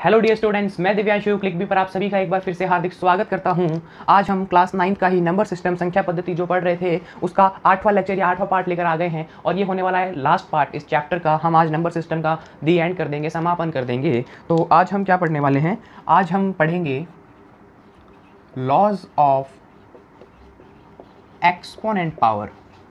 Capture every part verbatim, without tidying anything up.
Hello dear students, मैं Divyanshu click भी पर आप सभी का एक बार फिर से हार्दिक स्वागत करता हूं। आज हम क्लास नाइन्थ का ही नंबर सिस्टम संख्या पद्धति जो पढ़ रहे थे उसका आठवां लेक्चर या आठवां पार्ट लेकर आ गए हैं और ये होने वाला है लास्ट पार्ट इस चैप्टर का। हम आज नंबर सिस्टम का दी एंड कर देंगे, समापन कर देंगे। तो आज हम क्या पढ़ने वाले हैं? आज हम पढ़ेंगे लॉज ऑफ एक्सपोनेंट पावर,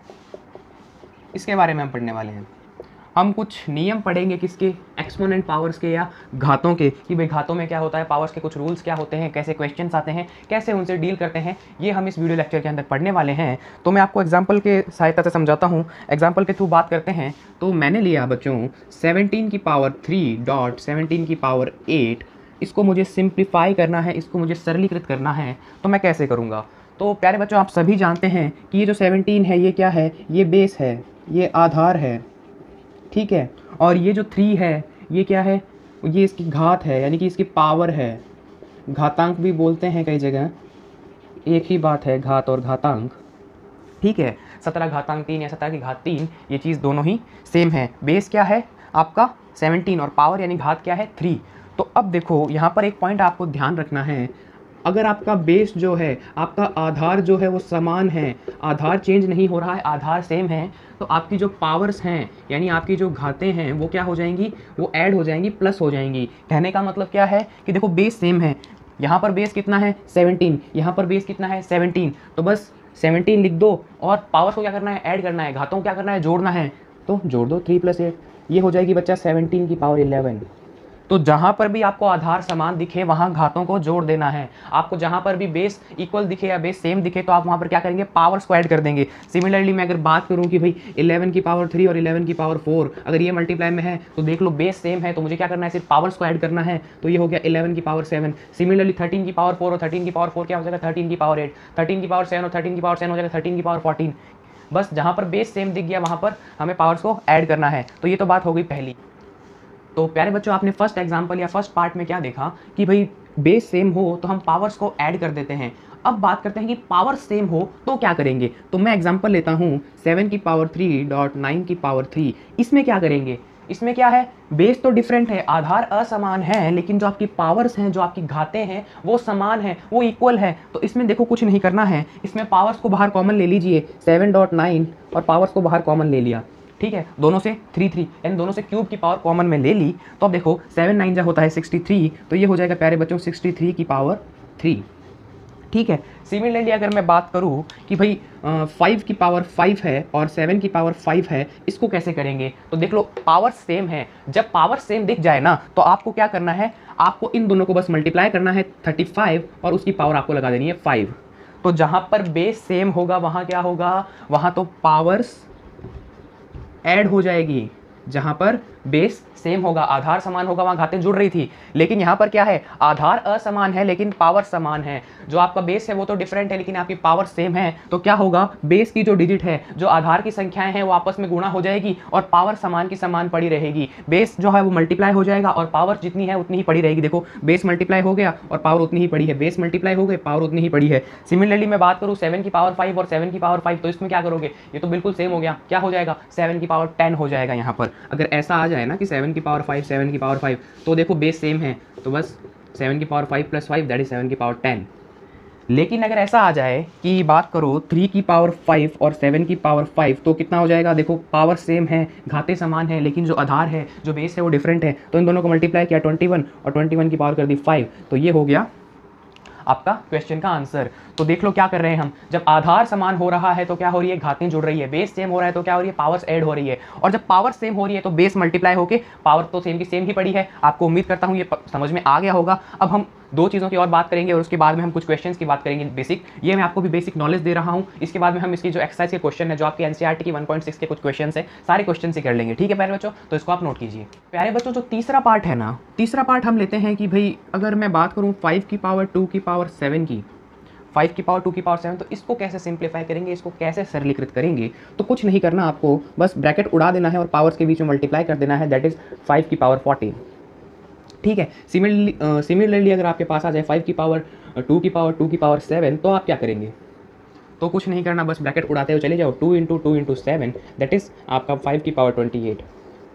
इसके बारे में हम पढ़ने वाले हैं। हम कुछ नियम पढ़ेंगे किसके? एक्सपोनेंट पावर्स के या घातों के, कि भाई घातों में क्या होता है, पावर्स के कुछ रूल्स क्या होते हैं, कैसे क्वेश्चंस आते हैं, कैसे उनसे डील करते हैं, ये हम इस वीडियो लेक्चर के अंदर पढ़ने वाले हैं। तो मैं आपको एग्जांपल के सहायता से समझाता हूँ। एग्जांपल के थ्रू बात करते हैं। तो मैंने लिया बच्चों सेवनटीन की पावर थ्री डॉट सेवनटीन की पावर एट, इसको मुझे सिंप्लीफाई करना है, इसको मुझे सरलीकृत करना है। तो मैं कैसे करूँगा? तो प्यारे बच्चों, आप सभी जानते हैं कि ये जो सेवनटीन है ये क्या है? ये बेस है, ये आधार है, ठीक है। और ये जो थ्री है ये क्या है? ये इसकी घात है, यानी कि इसकी पावर है। घातांक भी बोलते हैं कई जगह, एक ही बात है घात और घातांक, ठीक है। सत्रह घातांक तीन या सत्रह की घात तीन, ये चीज़ दोनों ही सेम है। बेस क्या है आपका? सेवनटीन, और पावर यानी घात क्या है? थ्री। तो अब देखो यहाँ पर एक पॉइंट आपको ध्यान रखना है। अगर आपका बेस जो है, आपका आधार जो है वो समान है, आधार चेंज नहीं हो रहा है, आधार सेम है, तो आपकी जो पावर्स हैं यानी आपकी जो घातें हैं वो क्या हो जाएंगी? वो ऐड हो जाएंगी, प्लस हो जाएंगी। कहने का मतलब क्या है कि देखो बेस सेम है, यहाँ पर बेस कितना है? सेवनटीन, यहाँ पर बेस कितना है? सेवनटीन। तो बस सेवनटीन लिख दो और पावर्स को क्या करना है? ऐड करना है। घातों को क्या करना है? जोड़ना है। तो जोड़ दो, थ्री प्लस एट, ये हो जाएगी बच्चा सेवनटीन की पावर इलेवन। तो जहाँ पर भी आपको आधार समान दिखे वहाँ घातों को जोड़ देना है। आपको जहाँ पर भी बेस इक्वल दिखे या बेस सेम दिखे तो आप वहाँ पर क्या करेंगे? पावर्स को ऐड कर देंगे। सिमिलरली मैं अगर बात करूँ कि भाई इलेवन की पावर थ्री और इलेवन की पावर फोर, अगर ये मल्टीप्लाई में है तो देख लो बेस सेम है, तो मुझे क्या करना है? सिर्फ पावर्स को ऐड करना है। तो ये हो गया इलेवन की पावर सेवन। सिमिलरली थर्टीन की पावर फोर और थर्टीन की पावर फोर क्या हो जाएगा? थर्टीन की पावर एट। थर्टीन की पावर सेवन और थर्टीन की पावर सेवन हो जाएगा थर्टीन की पावर फोर्टीन। बस जहाँ पर बेस सेम दिख गया वहाँ पर हमें पावर्स को ऐड करना है। तो ये तो बात हो गई पहली। तो प्यारे बच्चों, आपने फर्स्ट एग्जांपल या फर्स्ट पार्ट में क्या देखा कि भाई बेस सेम हो तो हम पावर्स को ऐड कर देते हैं। अब बात करते हैं कि पावर सेम हो तो क्या करेंगे। तो मैं एग्जांपल लेता हूँ सेवन की पावर थ्री डॉट नाइन की पावर थ्री। इसमें क्या करेंगे? इसमें क्या है? बेस तो डिफरेंट है, आधार असमान है, लेकिन जो आपकी पावर्स हैं, जो आपकी घातें हैं वो समान है, वो इक्वल है। तो इसमें देखो कुछ नहीं करना है, इसमें पावर्स को बाहर कॉमन ले लीजिए, सेवन डॉट नाइन और पावर्स को बाहर कॉमन ले लिया, ठीक है। दोनों से थ्री थ्री यानी दोनों से क्यूब की पावर कॉमन में ले ली। तो अब देखो सेवन नाइन जा होता है सिक्सटी थ्री, तो ये हो जाएगा प्यारे बच्चों सिक्सटी थ्री की पावर थ्री, ठीक है। सिमिलरली अगर मैं बात करूँ कि भाई फाइव की पावर फाइव है और सेवन की पावर फाइव है, इसको कैसे करेंगे? तो देख लो पावर सेम है, जब पावर सेम दिख जाए ना तो आपको क्या करना है? आपको इन दोनों को बस मल्टीप्लाई करना है थर्टी फाइव और उसकी पावर आपको लगा देनी है फाइव। तो जहाँ पर बेस सेम होगा वहाँ क्या होगा? वहाँ तो पावर्स ऐड हो जाएगी। जहां पर बेस सेम होगा, आधार समान होगा, वहां घातें जुड़ रही थी। लेकिन यहां पर क्या है? आधार असमान है लेकिन पावर समान है। जो आपका बेस है वो तो डिफरेंट है लेकिन आपकी पावर सेम है। तो क्या होगा? बेस की जो डिजिट है, जो आधार की संख्याएं हैं वो आपस में गुणा हो जाएगी और पावर समान की समान पड़ी रहेगी। बेस जो है वो मल्टीप्लाई हो जाएगा और पावर जितनी है उतनी ही पड़ी रहेगी। देखो बेस मल्टीप्लाई हो गया और पावर उतनी ही पड़ी है, बेस मल्टीप्लाई हो गए, पावर उतनी ही पड़ी है। सिमिलरली मैं बात करूँ सेवन की पावर फाइव और सेवन की पावर फाइव, तो इसमें क्या करोगे? ये तो बिल्कुल सेम हो गया, क्या हो जाएगा? सेवन की पावर टेन हो जाएगा। यहाँ पर अगर ऐसा आ जाए ना कि सेवन की पावर फाइव, सेवन की पावर फाइव, तो देखो बेस सेम है तो बस सेवन की power five plus five that is seven की पावर टेन। लेकिन अगर ऐसा आ जाए कि बात करो थ्री की पावर फाइव और सेवन की पावर फाइव, तो कितना हो जाएगा? देखो पावर सेम है, घातें समान है, लेकिन जो आधार है, जो बेस है वो डिफरेंट है। तो इन दोनों को मल्टीप्लाई किया ट्वेंटी वन और ट्वेंटी वन की पावर कर दी फाइव। तो ये हो गया आपका क्वेश्चन का आंसर। तो देख लो क्या कर रहे हैं हम, जब आधार समान हो रहा है तो क्या हो रही है? घातें जुड़ रही है। बेस सेम हो रहा है तो क्या हो रही है? पावर्स ऐड हो रही है। और जब पावर सेम हो रही है तो बेस मल्टीप्लाई होके पावर तो सेम की सेम ही पड़ी है। आपको उम्मीद करता हूँ ये समझ में आ गया होगा। अब हम दो चीज़ों की और बात करेंगे और उसके बाद में हम कुछ क्वेश्चंस की बात करेंगे बेसिक। ये मैं आपको भी बेसिक नॉलेज दे रहा हूँ। इसके बाद में हम इसकी जो एक्सरसाइज के क्वेश्चन है, जो आपकी एनसीईआरटी की वन पॉइंट सिक्स के कुछ क्वेश्चन है, सारे क्वेश्चन से कर लेंगे, ठीक है प्यारे बच्चों। तो इसको आप नोट कीजिए। प्यारे बच्चों, जो तीसरा पार्ट है ना, तीसरा पार्ट हम लेते हैं कि भाई अगर मैं बात करूँ फाइव की पावर टू की पावर सेवन की, फाइव की पावर टू की पावर सेवन, तो इसको कैसे सिंप्लीफाई करेंगे, इसको कैसे सरलीकृत करेंगे? तो कुछ नहीं करना, आपको बस ब्रैकेट उड़ा देना है और पावर्स के बीच में मल्टीप्लाई कर देना है, दैट इज फाइव की पावर फोर्टीन, ठीक है। सिमिलरली सिमिलरली अगर आपके पास आ जाए फाइव की पावर टू की पावर टू की पावर सेवन, तो आप क्या करेंगे? तो कुछ नहीं करना, बस ब्रैकेट उड़ाते हुए चले जाओ, two into two into seven that is आपका फाइव की पावर ट्वेंटी एट,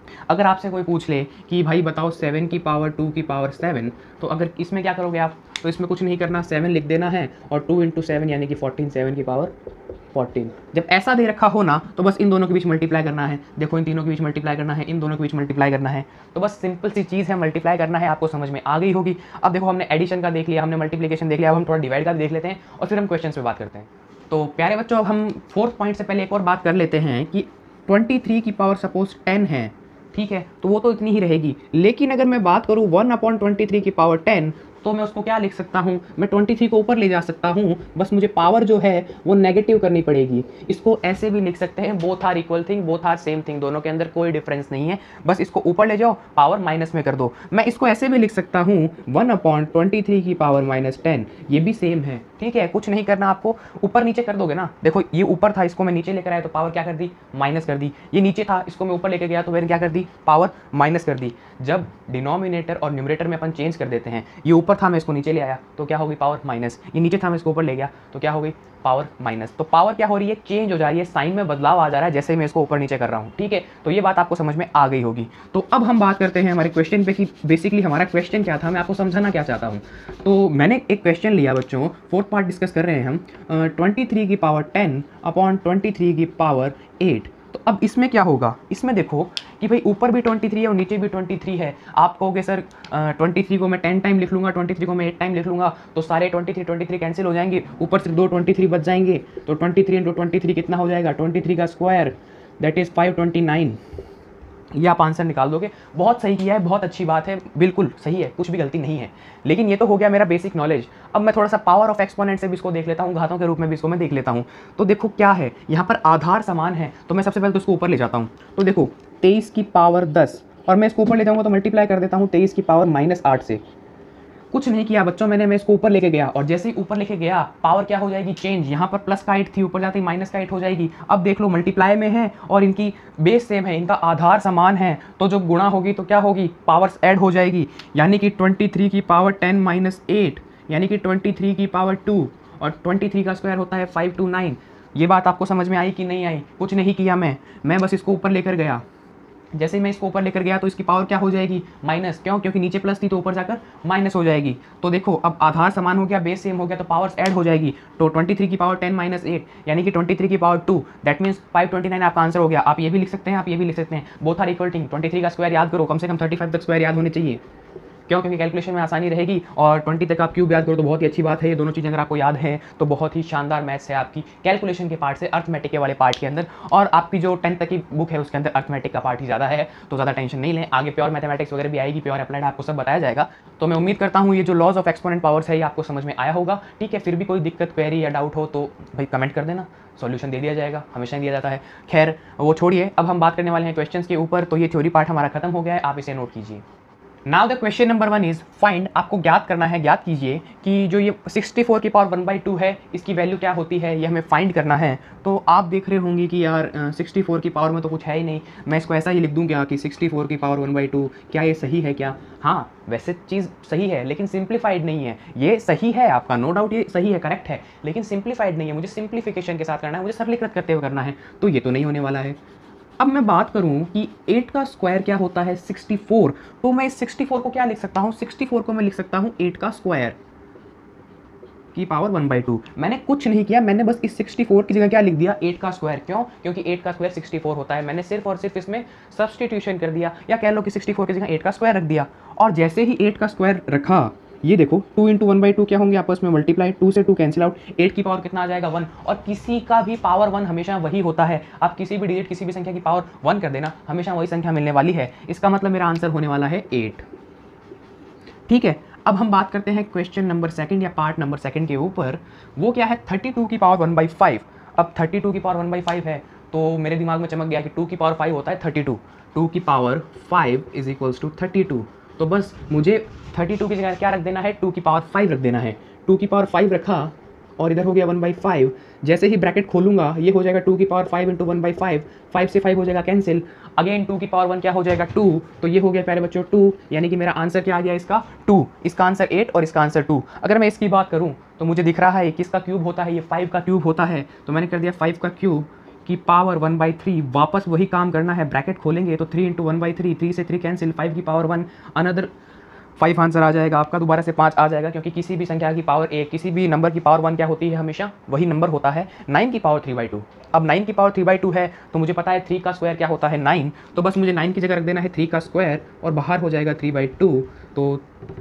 अगर आपसे कोई पूछ ले कि भाई बताओ सेवन की पावर टू की पावर सेवन, तो अगर इसमें क्या करोगे आप, तो इसमें कुछ नहीं करना, सेवन लिख देना है और टू इंटू सेवन यानी कि फोर्टीन, सेवन की पावर फोर्टीन। जब ऐसा दे रखा हो ना तो बस इन दोनों के बीच मल्टीप्लाई करना है, देखो इन तीनों के बीच मल्टीप्लाई करना है, इन दोनों के बीच मल्टीप्लाई करना है, तो बस सिंपल सी चीज़ है, मल्टीप्लाई करना है, आपको समझ में आ गई होगी। अब देखो हमने एडिशन का देख लिया, हमने मल्टीप्लिकेशन देख लिया, अब हम थोड़ा डिवाइड का भी देख लेते हैं और फिर हम क्वेश्चन पे बात करते हैं। तो प्यारे बच्चों, अब हम फोर्थ पॉइंट से पहले एक और बात कर लेते हैं कि ट्वेंटी थ्री की पावर सपोज टेन है, ठीक है, तो वो तो इतनी ही रहेगी। लेकिन अगर मैं बात करूँ वन अपॉन ट्वेंटी थ्री की पावर टेन, तो मैं उसको क्या लिख सकता हूँ, मैं ट्वेंटी थ्री को ऊपर ले जा सकता हूँ, बस मुझे पावर जो है वो नेगेटिव करनी पड़ेगी। इसको ऐसे भी लिख सकते हैं, both are equal thing, both are same thing, दोनों के अंदर कोई डिफरेंस नहीं है, बस इसको ऊपर ले जाओ, पावर माइनस में कर दो। मैं इसको ऐसे भी लिख सकता हूँ वन अपॉन ट्वेंटी थ्री की पावर माइनस टेन, ये भी सेम है, ठीक है, कुछ नहीं करना आपको, ऊपर नीचे कर दोगे ना। देखो ये ऊपर था, इसको मैं नीचे लेकर आया तो पावर क्या कर दी, माइनस कर दी। ये नीचे था, इसको मैं ऊपर लेकर गया तो मैंने क्या कर दी, पावर माइनस कर दी। जब डिनोमिनेटर और न्यूमरेटर में अपन चेंज कर देते हैं, ये ऊपर था मैं इसको नीचे ले आया तो क्या होगी, पावर माइनस, ये नीचे था मैं इसको ऊपर ले गया तो क्या हो गई, पावर माइनस। तो पावर क्या हो रही है, चेंज हो जा रही है, साइन में बदलाव आ जा रहा है जैसे मैं इसको ऊपर नीचे कर रहा हूँ, ठीक है। तो ये बात आपको समझ में आ गई होगी। तो अब हम बात करते हैं हमारे क्वेश्चन पे कि बेसिकली हमारा क्वेश्चन क्या था, मैं आपको समझाना क्या चाहता हूँ। तो मैंने एक क्वेश्चन लिया बच्चों, फोर्थ पार्ट डिस्कस कर रहे हैं हम, ट्वेंटी थ्री की power ten upon twenty three की पावर एट। तो अब इसमें क्या होगा, इसमें देखो कि भाई ऊपर भी ट्वेंटी थ्री है और नीचे भी ट्वेंटी थ्री है। आप कहोगे सर ट्वेंटी थ्री को मैं टेन टाइम लिख लूँगा, ट्वेंटी थ्री को मैं एट टाइम लिख लूँगा, तो सारे twenty three twenty three cancel हो जाएंगे, ऊपर सिर्फ दो ट्वेंटी थ्री बच जाएंगे। तो twenty three into twenty three कितना हो जाएगा, ट्वेंटी थ्री का square, that is five twenty nine. ये आप आंसर निकाल दोगे। बहुत सही किया है, बहुत अच्छी बात है, बिल्कुल सही है, कुछ भी गलती नहीं है। लेकिन ये तो हो गया मेरा बेसिक नॉलेज। अब मैं थोड़ा सा पावर ऑफ एक्सपोनेंट से भी इसको देख लेता हूँ, घातों के रूप में भी इसको मैं देख लेता हूँ। तो देखो क्या है, यहाँ पर आधार समान है, तो मैं सबसे पहले तो इसको ऊपर ले जाता हूँ। तो देखो तेईस की पावर दस, और मैं इसको ऊपर ले जाऊँगा तो मल्टीप्लाई कर देता हूँ तेईस की पावर माइनस आठ से। कुछ नहीं किया बच्चों मैंने, मैं इसको ऊपर लेके गया और जैसे ही ऊपर लेके गया पावर क्या हो जाएगी, चेंज। यहाँ पर प्लस का एट थी, ऊपर जाते ही माइनस का एट हो जाएगी। अब देख लो मल्टीप्लाई में है और इनकी बेस सेम है, इनका आधार समान है, तो जो गुणा होगी तो क्या होगी, पावर्स ऐड हो जाएगी। यानी कि ट्वेंटी थ्री की पावर टेन माइनस एट यानी कि ट्वेंटी थ्री की पावर टू, और ट्वेंटी थ्री का स्क्वायर होता है फाइव टू नाइन। ये बात आपको समझ में आई कि नहीं आई? कुछ नहीं किया मैं मैं बस इसको ऊपर लेकर गया। जैसे मैं इसको ऊपर लेकर गया तो इसकी पावर क्या हो जाएगी, माइनस। क्यों? क्योंकि नीचे प्लस थी तो ऊपर जाकर माइनस हो जाएगी। तो देखो अब आधार समान हो गया, बेस सेम हो गया, तो पावर्स ऐड हो जाएगी। तो ट्वेंटी थ्री की पावर टेन माइनस एट यानी कि ट्वेंटी थ्री की power two, that means five twenty nine आपका आंसर हो गया। आप ये भी लिख सकते हैं, आप ये भी लिख सकते हैं, both are equal thing. Twenty three का स्क्वायर याद करो, कम से कम थर्टी फाइव तक स्क्वायर याद होने चाहिए। क्यों? क्योंकि कैलकुलेशन में आसानी रहेगी, और ट्वेंटी तक आप क्यूब याद करो तो बहुत ही अच्छी बात है। ये दोनों चीज़ें अगर आपको याद है तो बहुत ही शानदार मैथ्स है आपकी कैलकुलेशन के पार्ट से, अर्थमेटिक वाले पार्ट के अंदर। और आपकी जो टेंथ तक की बुक है उसके अंदर अर्थमेटिक का पार्ट ही ज़्यादा है, तो ज़्यादा टेंशन नहीं लें। आगे प्योर मैथमेटिक्स वगैरह भी आएगी, प्योर अप्लाइड आपको सब बताया जाएगा। तो मैं उम्मीद करता हूँ ये जो लॉज ऑफ एक्सपोनेंट पावर्स है ये आपको समझ में आया होगा। ठीक है, फिर भी कोई दिक्कत, क्वेरी या डाउट हो तो भाई कमेंट कर देना, सॉल्यूशन दे दिया जाएगा, हमेशा दिया जाता है। खैर वो छोड़िए, अब हम बात करने वाले हैं क्वेश्चंस के ऊपर। तो ये थ्योरी पार्ट हमारा खत्म हो गया है, आप इसे नोट कीजिए। Now the question number one is find. आपको ज्ञात करना है, ज्ञात कीजिए कि जो ये सिक्सटी फोर की पावर वन बाई टू है इसकी वैल्यू क्या होती है, ये हमें फाइंड करना है। तो आप देख रहे होंगे कि यार सिक्सटी फोर की पावर में तो कुछ है ही नहीं, मैं इसको ऐसा ही लिख दूँ क्या कि सिक्सटी फोर की पावर वन बाई टू, क्या ये सही है क्या? हाँ वैसे चीज़ सही है लेकिन सिंप्लीफाइड नहीं है। ये सही है आपका, नो डाउट ये सही है, करेक्ट है, लेकिन सिंप्लीफाइड नहीं है। मुझे सिंप्लीफिकेशन के साथ करना है, मुझे सरलीकृत करते हुए करना है, तो ये तो नहीं होने वाला है। अब मैं बात करूं कि एट का स्क्वायर क्या होता है, सिक्सटी फोर। तो मैं इस सिक्सटी फोर को क्या लिख सकता हूं, सिक्सटी फोर को मैं लिख सकता हूं एट का स्क्वायर की पावर वन बाई टू। मैंने कुछ नहीं किया, मैंने बस इस सिक्सटी फोर की जगह क्या लिख दिया, एट का स्क्वायर। क्यों? क्योंकि एट का स्क्वायर सिक्सटी फोर होता है। मैंने सिर्फ और सिर्फ इसमें सब्सटीट्यूशन कर दिया, या कह लो कि सिक्सटी फोर की जगह एट का स्क्वायर रख दिया। और जैसे ही एट का स्क्वायर रखा, ये देखो two into one by two क्या होंगे आपस में मल्टीप्लाई, टू से टू कैंसिल आउट, एट की पावर कितना आ जाएगा, वन। और किसी का भी पावर वन हमेशा वही होता है। आप किसी भी डिजिट, किसी भी संख्या की पावर वन कर देना, हमेशा वही संख्या मिलने वाली है। इसका मतलब मेरा आंसर होने वाला है एट। ठीक है, अब हम बात करते हैं क्वेश्चन नंबर सेकंड या पार्ट नंबर सेकंड के ऊपर। वो क्या है, थर्टी टू की पावर वन बाई फाइव। अब थर्टी टू की पावर वन बाई फाइव है तो मेरे दिमाग में चमक गया कि टू की पावर फाइव होता है थर्टी टू। टू की power five is equals to thirty two. तो बस मुझे थर्टी टू की जगह क्या रख देना है, टू की पावर फाइव रख देना है। टू की पावर फाइव रखा और इधर हो गया वन बाई फाइव। जैसे ही ब्रैकेट खोलूंगा ये हो जाएगा टू की power five into one by five, five से फाइव हो जाएगा कैंसिल, अगेन टू की पावर वन क्या हो जाएगा, टू। तो ये हो गया प्यारे बच्चों टू, यानी कि मेरा आंसर क्या आ गया इसका, टू। इसका आंसर एट और इसका आंसर टू। अगर मैं इसकी बात करूँ तो मुझे दिख रहा है किसका क्यूब होता है, ये फाइव का क्यूब होता है। तो मैंने कर दिया फाइव का क्यूब, की पावर वन बाई थ्री, वापस वही काम करना है, ब्रैकेट खोलेंगे तो three into one by three, three से थ्री कैंसिल, फाइव की power one, another five answer आ जाएगा आपका, दोबारा से पाँच आ जाएगा, क्योंकि किसी भी संख्या की पावर एक, किसी भी नंबर की पावर वन क्या होती है, हमेशा वही नंबर होता है नाइन की पावर थ्री बाई टू। अब नाइन की पावर थ्री बाई टू है तो मुझे पता है थ्री का स्क्वायर क्या होता है नाइन, तो बस मुझे नाइन की जगह रख देना है थ्री का स्क्वायर और बाहर हो जाएगा थ्री बाई टू, तो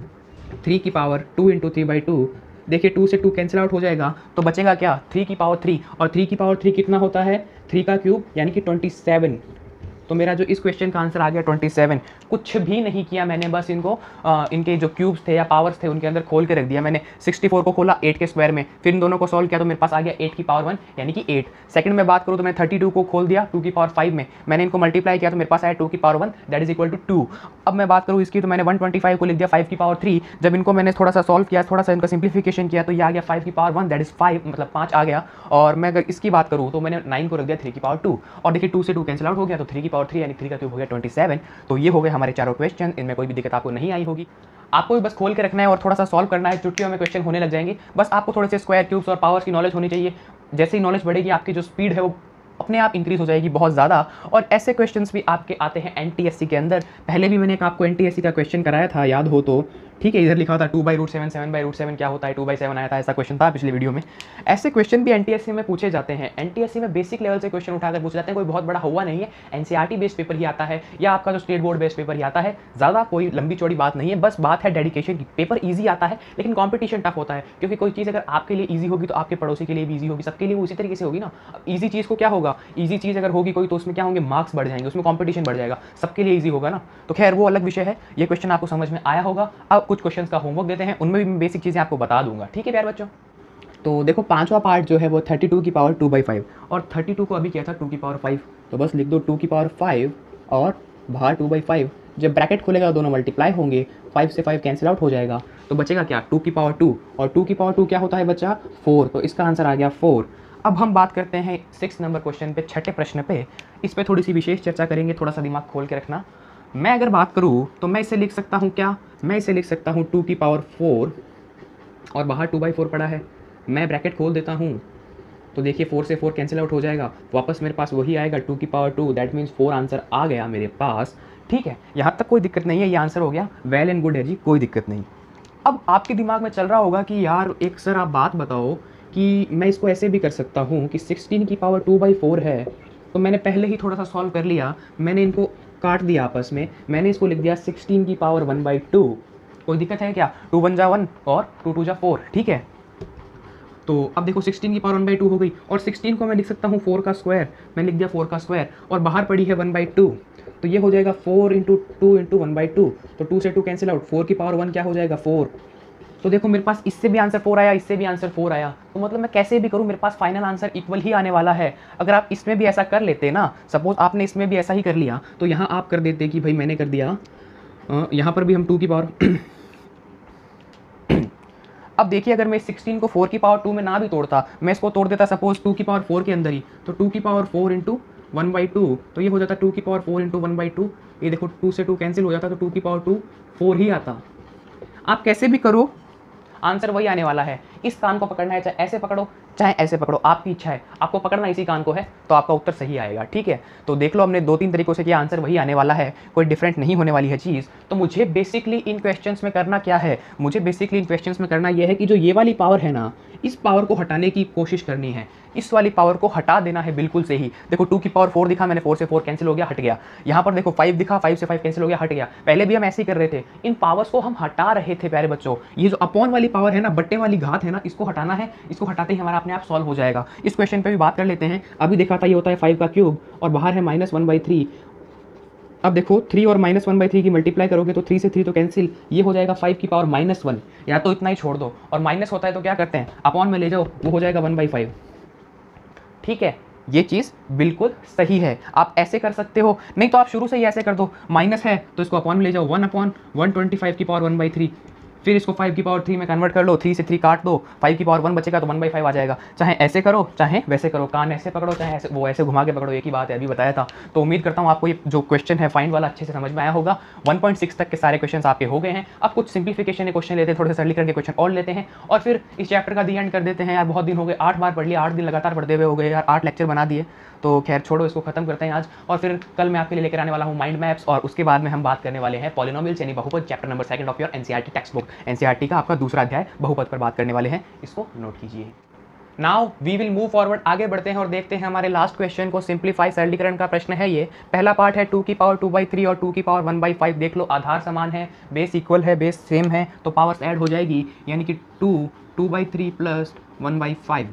थ्री की power two into three by two, देखिए टू से टू कैंसिल आउट हो जाएगा, तो बचेगा क्या, थ्री की पावर थ्री, और थ्री की पावर थ्री कितना होता है, थ्री का क्यूब यानी कि ट्वेंटी सेवन। तो मेरा जो इस क्वेश्चन का आंसर आ गया ट्वेंटी सेवन। कुछ भी नहीं किया मैंने, बस इनको आ, इनके जो क्यूब्स थे या पावर्स थे उनके अंदर खोल के रख दिया मैंने। सिक्सटी फोर को खोला एट के स्क्वायर में, फिर इन दोनों को सॉल्व किया तो मेरे पास आ गया एट की पावर वन यानी कि एट। सेकंड में बात करूँ तो मैं थर्टी टू को खोल दिया टू की पावर फाइव में, मैंने इनको मल्टीप्लाई किया तो मेरे पास आया टू की power one that is equal to two. अब मैं बात करूँ इसकी तो मैंने वन ट्वेंटी फाइव को लिख दिया फाइव की पावर थ्री, जब इनको मैंने थोड़ा सा सॉल्व किया, थोड़ा सा इनका सिंप्लीफिकेशन किया तो ये आ गया फाइव की power one that is five, मतलब पाँच आ गया। और मैं अगर इसकी बात करूँ तो मैंने नाइन को रख दिया थ्री की पावर टू, और देखिए टू से टू कैंसिल आउट हो गया तो थ्री की पावर थ्री यानी थ्री का क्यूब हो गया ट्वेंटी सेवन। तो ये हो गए हमारे चारों क्वेश्चन, इनमें कोई भी दिक्कत आपको नहीं आई होगी। आपको भी बस खोल के रखना है और थोड़ा सा सॉल्व करना है, चुटकियों में क्वेश्चन होने लग जाएंगे। बस आपको थोड़े से स्क्वायर क्यूब्स और पावर्स की नॉलेज होनी चाहिए। जैसे ही नॉलेज बढ़ेगी आपकी जो स्पीड है वो अपने आप इंक्रीज हो जाएगी बहुत ज़्यादा। और ऐसे क्वेश्चंस भी आपके आते हैं एनटीएससी के अंदर। पहले भी मैंने एक आपको एनटीएससी का क्वेश्चन कराया था, याद हो तो, ठीक है, इधर लिखा था two by root seven, seven by root seven क्या होता है, टू बाई सेवन आया था, ऐसा क्वेश्चन था पिछले वीडियो में। ऐसे क्वेश्चन भी एनटीएससी में पूछे जाते हैं। एनटीएससी में बेसिक लेवल से क्वेश्चन उठाकर पूछे जाते हैं, कोई बहुत बड़ा हुआ नहीं है, एनसीईआरटी बेस्ड पेपर ही आता है या आपका जो स्टेट बोर्ड बेस्ड पेपर ही आता है, ज़्यादा कोई लंबी चौड़ी बात नहीं है, बस बात है डेडिकेशन की। पेपर ईजी आता है लेकिन कॉम्पिटिशन टफ होता है, क्योंकि कोई चीज़ अगर आपके लिए ईजी होगी तो आपके पड़ोसी के लिए भी ईजी होगी, सबके लिए वो उसी तरीके से होगी ना। अब ईजी चीज़ को क्या होगा, ईजी चीज़ अगर होगी कोई तो उसमें क्या होंगे, मार्क्स बढ़ जाएंगे, उसमें कॉम्पिटिशन बढ़ जाएगा, सबके लिए ईजी होगा ना। तो खैर वो अलग विषय है। ये क्वेश्चन आपको समझ में आया होगा। अब कुछ क्वेश्चन का होमवर्क देते हैं, उनमें भी मैं बेसिक चीज़ें आपको बता दूंगा, ठीक है प्यारे बच्चों। तो देखो पांचवा पार्ट जो है वो थर्टी टू की पावर टू बाई फाइव, और थर्टी टू को अभी किया था टू की पावर फाइव, तो बस लिख दो टू की पावर फाइव और बाहर टू बाई फाइव। जब ब्रैकेट खोलेगा दोनों मल्टीप्लाई होंगे, फाइव से फाइव कैंसिल आउट हो जाएगा, तो बचेगा क्या, टू की पावर टू, और टू की पावर टू क्या होता है बच्चा, फोर, तो इसका आंसर आ गया फोर। अब हम बात करते हैं सिक्स नंबर क्वेश्चन पे, छठे प्रश्न पे। इस पर थोड़ी सी विशेष चर्चा करेंगे, थोड़ा सा दिमाग खोल के रखना। मैं अगर बात करूँ तो मैं इसे लिख सकता हूँ क्या, मैं इसे लिख सकता हूँ टू की पावर फोर और बाहर टू बाई फोर पड़ा है, मैं ब्रैकेट खोल देता हूँ तो देखिए फोर से फोर कैंसिल आउट हो जाएगा, वापस मेरे पास वही आएगा टू की power two, that means four answer आ गया मेरे पास। ठीक है, यहाँ तक कोई दिक्कत नहीं है, ये आंसर हो गया, वेल एंड गुड है जी, कोई दिक्कत नहीं। अब आपके दिमाग में चल रहा होगा कि यार एक सर आप बात बताओ कि मैं इसको ऐसे भी कर सकता हूँ कि सिक्सटीन की पावर टू बाई फोर है, तो मैंने पहले ही थोड़ा सा सॉल्व कर लिया, मैंने इनको काट दिया आपस में, मैंने इसको लिख दिया सिक्सटीन की पावर वन बाई टू। कोई दिक्कत है क्या, टू वन जा वन और टू टू जा फोर, ठीक है। तो अब देखो सिक्सटीन की पावर वन बाई टू हो गई, और सिक्सटीन को मैं लिख सकता हूँ फोर का स्क्वायर, मैं लिख दिया फोर का स्क्वायर, और बाहर पड़ी है वन बाई टू, तो ये हो जाएगा four into two into one by two, तो टू से टू कैंसिल आउट, फोर की पावर वन क्या हो जाएगा, फोर। तो देखो मेरे पास इससे भी आंसर फोर आया, इससे भी आंसर फोर आया, तो मतलब मैं कैसे भी करूँ मेरे पास फाइनल आंसर इक्वल ही आने वाला है। अगर आप इसमें भी ऐसा कर लेते ना, सपोज आपने इसमें भी ऐसा ही कर लिया, तो यहाँ आप कर देते कि भाई मैंने कर दिया, यहाँ पर भी हम टू की पावर अब देखिए अगर मैं सिक्सटीन को फोर की पावर टू में ना भी तोड़ता, मैं इसको तोड़ देता सपोज टू की पावर फोर के अंदर ही, तो टू की power four into one by two, तो ये हो जाता टू की power four into one by two, ये देखो टू से टू कैंसिल हो जाता, तो टू की पावर टू फोर ही आता। आप कैसे भी करो आंसर वही आने वाला है। इस कान को पकड़ना है, चाहे ऐसे पकड़ो चाहे ऐसे पकड़ो, आपकी इच्छा है, आपको पकड़ना इसी कान को है तो आपका उत्तर सही आएगा। ठीक है, तो देख लो हमने दो तीन तरीकों से किया, आंसर वही आने वाला है, कोई डिफरेंट नहीं होने वाली है चीज़। तो मुझे बेसिकली इन क्वेश्चंस में करना क्या है, मुझे बेसिकली इन क्वेश्चंस में करना यह है कि जो ये वाली पावर है ना, इस पावर को हटाने की कोशिश करनी है, इस वाली पावर को हटा देना है बिल्कुल से ही। देखो टू की पावर फोर दिखा मैंने, फोर से फोर कैंसिल हो गया, हट गया। यहाँ पर देखो फाइव दिखा, फाइव से फाइव कैंसिल हो गया, हट गया। पहले भी हम ऐसे ही कर रहे थे, इन पावर्स को हम हटा रहे थे प्यारे बच्चों। ये जो अपॉन वाली पावर है ना, बट्टे वाली घात है ना, इसको हटाना है, इसको हटाते ही हमारा अपने आप सॉल्व हो जाएगा। इस क्वेश्चन पे भी बात कर लेते हैं। अभी देखा था ये होता है फाइव का क्यूब और बाहर है माइनस वन बाई थ्री। अब देखो थ्री और माइनस वन बाई थ्री की मल्टीप्लाई करोगे तो थ्री से थ्री तो कैंसिल, ये हो जाएगा फाइव की पावर माइनस वन, या तो इतना ही छोड़ दो, और माइनस होता है तो क्या करते हैं अपॉन में ले जाओ, वो हो जाएगा वन बाई फाइव। ठीक है, ये चीज़ बिल्कुल सही है, आप ऐसे कर सकते हो, नहीं तो आप शुरू से ही ऐसे कर दो, माइनस है तो इसको अपॉन में ले जाओ, one upon one twenty five की पावर वन बाई थ्री, फिर इसको फाइव की पावर थ्री में कन्वर्ट कर लो, थ्री से थ्री काट दो, फाइव की पावर वन बचेगा तो वन बाई फाइव आ जाएगा। चाहे ऐसे करो चाहे वैसे करो, कान ऐसे पकड़ो चाहे ऐसे वो ऐसे घुमा के पकड़ो, एक ही बात है, अभी बताया था। तो उम्मीद करता हूँ आपको ये जो क्वेश्चन है फाइंड वाला अच्छे से समझ में आया होगा। वन पॉइंट सिक्स तक के सारे क्वेश्चन आपके हो गए हैं। अब कुछ सिंप्लीफिकेशन के क्वेश्चन लेते हैं, थोड़े से सरलीकरण के क्वेश्चन और लेते हैं और फिर इस चैप्टर का दी एंड कर देते हैं। यार बहुत दिन हो गए, आठ बार पढ़ लिया, आठ दिन लगातार पढ़ते हुए हो गए यार, आठ लेक्चर बना दिए। तो खैर छोड़ो, इसको खत्म करते हैं आज। और फिर कल मैं आपके लिए लेकर आने वाला हूँ माइंड मैप्स, और उसके बाद में हम बात करने वाले हैं पॉलिनोमियल्स यानी बहुपद, chapter number second of your NCERT text book. NCERT का आपका दूसरा अध्याय बहुपद पर बात करने वाले हैं, इसको नोट कीजिए। Now we will move forward, आगे बढ़ते हैं और देखते हैं हमारे लास्ट क्वेश्चन को। सिंप्लीफाई, सरलीकरण का प्रश्न है ये। पहला पार्ट है टू की पावर टू बाई थ्री और टू की पावर वन बाई फाइव। देख लो आधार समान है, बेस इक्वल है, बेस सेम है, तो पावर्स ऐड हो जाएगी, यानी कि two two by three plus one by five.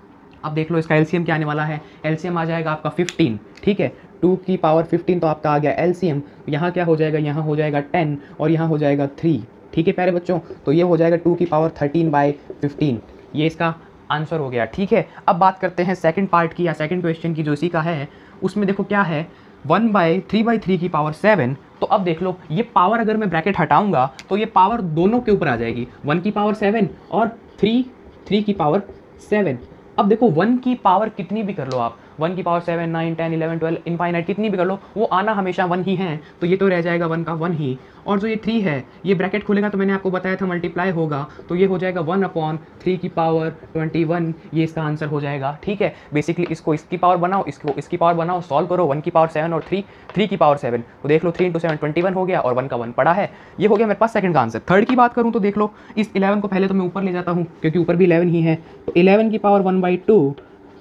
अब देख लो इसका एलसीएम क्या आने वाला है, एलसीएम आ जाएगा आपका फिफ्टीन, ठीक है। टू की पावर फिफ्टीन तो आपका आ गया एलसीएम, यहाँ क्या हो जाएगा, यहाँ हो जाएगा टेन और यहाँ हो जाएगा थ्री, ठीक है प्यारे बच्चों। तो ये हो जाएगा टू की पावर थर्टीन बाई फिफ्टीन, ये इसका आंसर हो गया, ठीक है। अब बात करते हैं सेकंड पार्ट की या सेकंड क्वेश्चन की जो इसी का है। उसमें देखो क्या है, one by three by three की पावर सेवन। तो अब देख लो ये पावर अगर मैं ब्रैकेट हटाऊंगा तो ये पावर दोनों के ऊपर आ जाएगी, वन की पावर सेवन और थ्री थ्री की पावर सेवन। अब देखो वन की पावर कितनी भी कर लो आप, वन की power seven, nine, ten, eleven, twelve, infinite कितनी भी कर लो, वो आना हमेशा वन ही है, तो ये तो रह जाएगा वन का वन ही। और जो ये थ्री है ये ब्रैकेट खुलेगा तो मैंने आपको बताया था मल्टीप्लाई होगा, तो ये हो जाएगा वन अपॉन थ्री की पावर ट्वेंटी वन, ये इसका आंसर हो जाएगा, ठीक है। बेसिकली इसको इसकी पावर बनाओ, इसको इसकी पावर बनाओ, सॉल्व करो, वन की पावर सेवन और थ्री थ्री की पावर सेवन, तो देख लो three into seven twenty one हो गया और वन का वन पड़ा है, ये हो गया मेरे पास सेकंड का आंसर। थर्ड की बात करूँ तो देख लो इस इलेवन को पहले तो मैं ऊपर ले जाता हूँ क्योंकि ऊपर भी इलेवन ही है, तो इलेवन की पावर वन बाई टू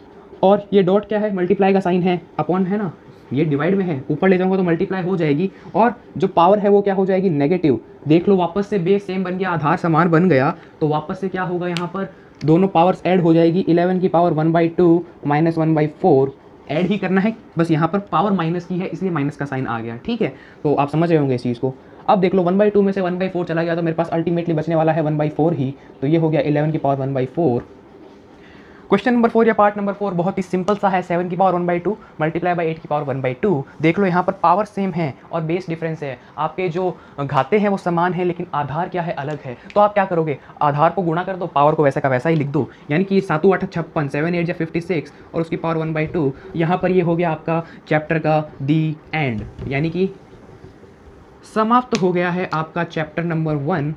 और ये डॉट क्या है, मल्टीप्लाई का साइन है, अपॉन है ना, ये डिवाइड में है, ऊपर ले जाऊंगा तो मल्टीप्लाई हो जाएगी और जो पावर है वो क्या हो जाएगी, नेगेटिव। देख लो वापस से बेस सेम बन गया, आधार समान बन गया, तो वापस से क्या होगा यहाँ पर दोनों पावर्स ऐड हो जाएगी, इलेवन की power one by two minus one by four, add ही करना है बस, यहाँ पर पावर माइनस की है इसलिए माइनस का साइन आ गया, ठीक है। तो आप समझ रहे होंगे इस चीज़ को। अब देख लो वन बाई टू में से वन बाई फोर चला गया तो मेरे पास अल्टीमेटली बचने वाला है वन बाई फोर ही, तो ये हो गया इलेवन की power one by four. Question number four या पार्ट नंबर फोर बहुत ही सिंपल सा है, सेवन की power one by two multiply by eight की पावर वन बाई टू। देख लो यहाँ पर पावर सेम है और बेस डिफरेंस है, आपके जो घाते हैं वो समान है लेकिन आधार क्या है, अलग है। तो आप क्या करोगे, आधार को गुणा कर दो, पावर को वैसा का वैसा ही लिख दो, यानी कि सातों आठ छप्पन, सेवन एट या फिफ्टी सिक्स और उसकी पावर वन बाई टू। यहाँ पर ये हो गया आपका चैप्टर का दी एंड, यानी कि समाप्त हो गया है आपका चैप्टर नंबर वन।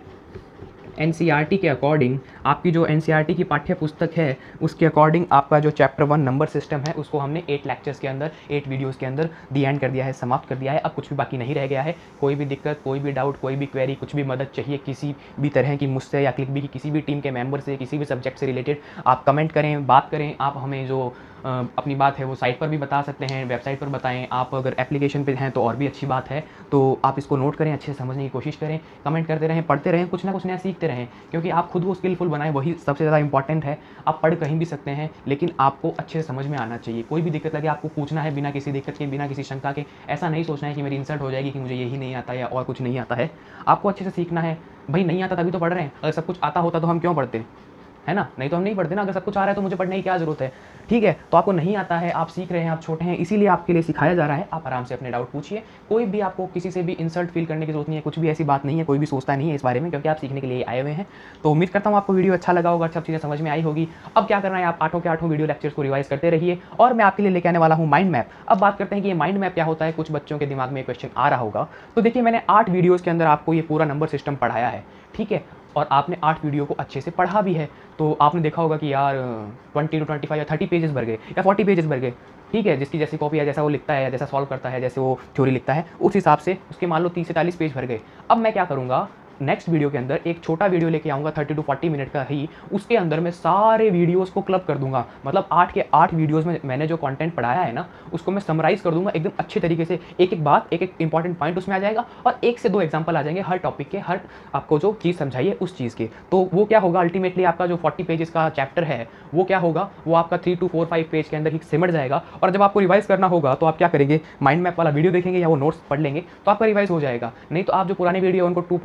एनसीईआरटी के अकॉर्डिंग, आपकी जो एनसीईआरटी की पाठ्य पुस्तक है उसके अकॉर्डिंग आपका जो चैप्टर वन नंबर सिस्टम है उसको हमने एट लेक्चर्स के अंदर, एट वीडियोस के अंदर दी एंड कर दिया है, समाप्त कर दिया है। अब कुछ भी बाकी नहीं रह गया है। कोई भी दिक्कत, कोई भी डाउट, कोई भी क्वेरी, कुछ भी मदद चाहिए किसी भी तरह की मुझसे या क्लिक भी की किसी भी टीम के मेंबर से, किसी भी सब्जेक्ट से रिलेटेड, आप कमेंट करें, बात करें। आप हमें जो अपनी बात है वो साइट पर भी बता सकते हैं, वेबसाइट पर बताएं। आप अगर एप्लीकेशन पे हैं तो और भी अच्छी बात है, तो आप इसको नोट करें, अच्छे से समझने की कोशिश करें, कमेंट करते रहें, पढ़ते रहें, कुछ ना कुछ नया सीखते रहें, क्योंकि आप खुद को स्किलफुल बनाएं, वही सबसे ज़्यादा इंपॉर्टेंट है। आप पढ़ कहीं भी सकते हैं लेकिन आपको अच्छे से समझ में आना चाहिए। कोई भी दिक्कत लगे आपको पूछना है बिना किसी दिक्कत के, बिना किसी शंका के। ऐसा नहीं सोचना है कि मेरी इंसल्ट हो जाएगी कि मुझे यही नहीं आता या और कुछ नहीं आता है। आपको अच्छे से सीखना है। भाई नहीं आता तभी तो पढ़ रहे हैं, अगर सब कुछ आता होता तो हम क्यों पढ़ते, है ना, नहीं तो हम नहीं पढ़ते ना। अगर सब कुछ आ रहा है तो मुझे पढ़ने की क्या जरूरत है, ठीक है। तो आपको नहीं आता है, आप सीख रहे हैं, आप छोटे हैं, इसीलिए आपके लिए सिखाया जा रहा है। आप आराम से अपने डाउट पूछिए, कोई भी आपको किसी से भी इंसल्ट फील करने की जरूरत नहीं है, कुछ भी ऐसी बात नहीं है, कोई भी सोचता नहीं है इस बारे में, क्योंकि आप सीखने के लिए आए हुए हैं। तो उम्मीद करता हूँ आपको वीडियो अच्छा लगा होगा, सब चीज़ें समझ में आई होगी। अब क्या करना है, आप आठों के आठों वीडियो लेक्चर्स को रिवाइज करते रहिए और मैं आपके लिए लेके आने वाला हूँ माइंड मैप। अब बात करते हैं कि ये माइंड मैप क्या होता है। कुछ बच्चों के दिमाग में क्वेश्चन आ रहा होगा, तो देखिए मैंने आठ वीडियोज़ के अंदर आपको ये पूरा नंबर सिस्टम पढ़ाया है, ठीक है, और आपने आठ वीडियो को अच्छे से पढ़ा भी है। तो आपने देखा होगा कि यार ट्वेंटी टू ट्वेंटी फाइव या थर्टी पेजेस भर गए या फोर्टी पेजेस भर गए, ठीक है। जिसकी जैसी कॉपी है, जैसा वो लिखता है, जैसा सॉल्व करता है, जैसे वो थ्योरी लिखता है, उस हिसाब से उसके मान लो तीस से चालीस पेज भर गए। अब मैं क्या करूँगा, नेक्स्ट वीडियो के अंदर एक छोटा वीडियो लेके आऊँगा थर्टी टू फोर्टी मिनट का ही, उसके अंदर मैं सारे वीडियोस को क्लब कर दूंगा। मतलब आठ के आठ वीडियोस में मैंने जो कंटेंट पढ़ाया है ना, उसको मैं समराइज कर दूंगा एकदम अच्छे तरीके से। एक एक बात, एक एक इंपॉर्टेंट पॉइंट उसमें आ जाएगा और एक से दो एग्जाम्पल आ जाएंगे हर टॉपिक के, हर आपको जो चीज़ समझाइए उस चीज़ के। तो वो क्या होगा, अल्टीमेटली आपका जो फोर्टी पेजेस का चैप्टर है वो क्या होगा, वो आपका three two four five page के अंदर ही सिमट जाएगा। और जब आपको रिवाइज करना होगा तो आप क्या करेंगे, माइंड मैप वाला वीडियो देखेंगे या वो नोट्स पढ़ लेंगे तो आपका रिवाइज हो जाएगा। नहीं तो आप जो पुराने वीडियो उनको टू पॉइंट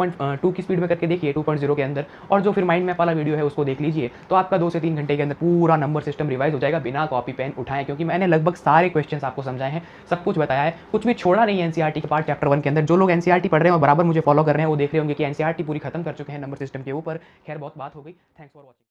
टू की स्पीड में करके देखिए टू पॉइंट ज़ीरो के अंदर, और जो फिर माइंड मैप वाला वीडियो है उसको देख लीजिए, तो आपका दो से तीन घंटे के अंदर पूरा नंबर सिस्टम रिवाइज हो जाएगा बिना कॉपी पेन उठाएं, क्योंकि मैंने लगभग सारे क्वेश्चंस आपको समझाए हैं, सब कुछ बताया है, कुछ भी छोड़ा नहीं है एनसीईआरटी के पार्ट चैप्टर वन के अंदर। जो लोग एनसीईआरटी पढ़ रहे हैं और बराबर मुझे फॉलो कर रहे हैं वो देख रहे होंगे कि एनसीईआरटी पूरी खत्म कर चुके हैं नंबर सिस्टम के ऊपर। खैर बहुत बात हो गई, थैंक्स फॉर वॉचिंग।